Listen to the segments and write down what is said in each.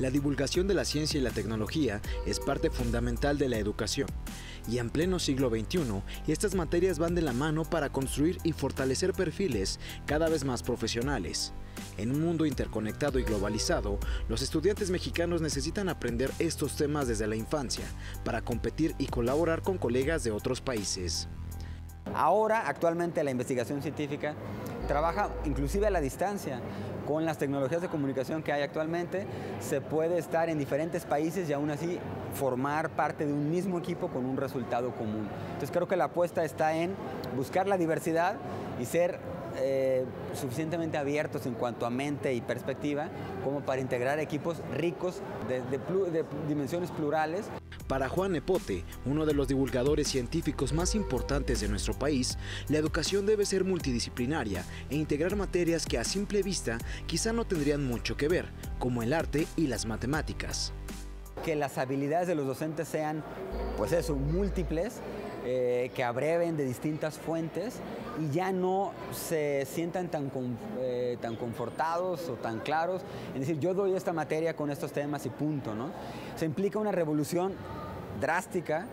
La divulgación de la ciencia y la tecnología es parte fundamental de la educación. Y en pleno siglo XXI, estas materias van de la mano para construir y fortalecer perfiles cada vez más profesionales. En un mundo interconectado y globalizado, los estudiantes mexicanos necesitan aprender estos temas desde la infancia para competir y colaborar con colegas de otros países. Ahora, actualmente, la investigación científica trabaja inclusive a la distancia. Con las tecnologías de comunicación que hay actualmente, se puede estar en diferentes países y aún así formar parte de un mismo equipo con un resultado común. Entonces creo que la apuesta está en buscar la diversidad y ser suficientemente abiertos en cuanto a mente y perspectiva como para integrar equipos ricos de dimensiones plurales. Para Juan Nepote, uno de los divulgadores científicos más importantes de nuestro país, la educación debe ser multidisciplinaria e integrar materias que a simple vista quizá no tendrían mucho que ver, como el arte y las matemáticas. Que las habilidades de los docentes sean, pues eso, múltiples, que abreven de distintas fuentes y ya no se sientan tan confortados o tan claros en decir yo doy esta materia con estos temas y punto, ¿no? Se implica una revolución drástica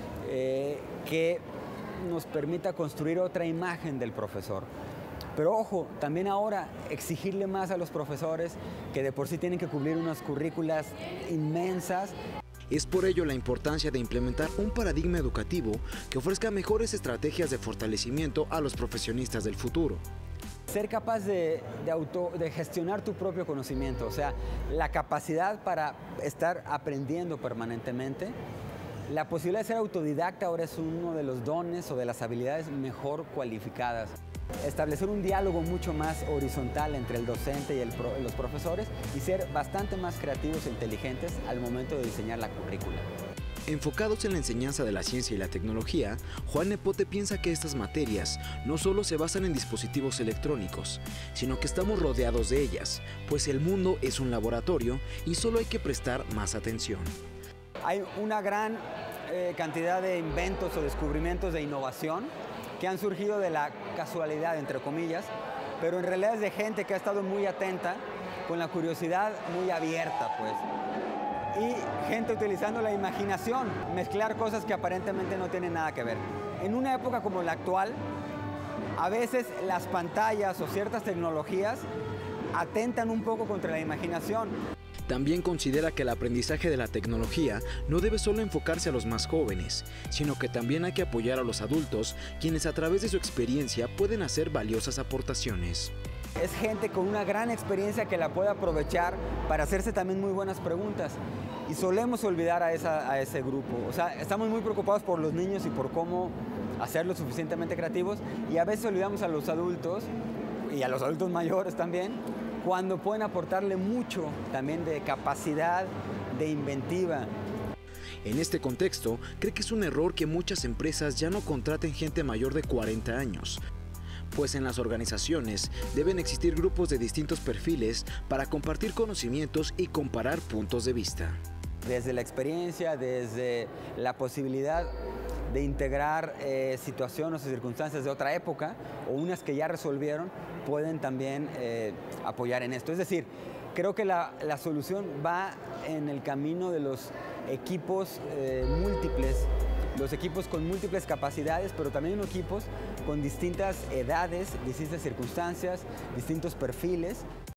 que nos permita construir otra imagen del profesor. Pero ojo, también ahora exigirle más a los profesores que de por sí tienen que cubrir unas currículas inmensas. Es por ello la importancia de implementar un paradigma educativo que ofrezca mejores estrategias de fortalecimiento a los profesionistas del futuro. Ser capaz de gestionar tu propio conocimiento, o sea, la capacidad para estar aprendiendo permanentemente. La posibilidad de ser autodidacta ahora es uno de los dones o de las habilidades mejor cualificadas. Establecer un diálogo mucho más horizontal entre el docente y los profesores y ser bastante más creativos e inteligentes al momento de diseñar la currícula. Enfocados en la enseñanza de la ciencia y la tecnología, Juan Nepote piensa que estas materias no solo se basan en dispositivos electrónicos, sino que estamos rodeados de ellas, pues el mundo es un laboratorio y solo hay que prestar más atención. Hay una gran cantidad de inventos o descubrimientos de innovación que han surgido de la casualidad, entre comillas, pero en realidad es de gente que ha estado muy atenta, con la curiosidad muy abierta, pues. Y gente utilizando la imaginación, mezclar cosas que aparentemente no tienen nada que ver. En una época como la actual, a veces las pantallas o ciertas tecnologías atentan un poco contra la imaginación. También considera que el aprendizaje de la tecnología no debe solo enfocarse a los más jóvenes, sino que también hay que apoyar a los adultos, quienes a través de su experiencia pueden hacer valiosas aportaciones. Es gente con una gran experiencia que la puede aprovechar para hacerse también muy buenas preguntas. Y solemos olvidar a ese grupo. O sea, estamos muy preocupados por los niños y por cómo hacerlos suficientemente creativos, y a veces olvidamos a los adultos, y a los adultos mayores también, cuando pueden aportarle mucho también de capacidad, de inventiva. En este contexto, cree que es un error que muchas empresas ya no contraten gente mayor de 40 años, pues en las organizaciones deben existir grupos de distintos perfiles para compartir conocimientos y comparar puntos de vista. Desde la experiencia, desde la posibilidad de integrar situaciones o circunstancias de otra época o unas que ya resolvieron, pueden también apoyar en esto. Es decir, creo que la solución va en el camino de los equipos múltiples, los equipos con múltiples capacidades, pero también equipos con distintas edades, distintas circunstancias, distintos perfiles.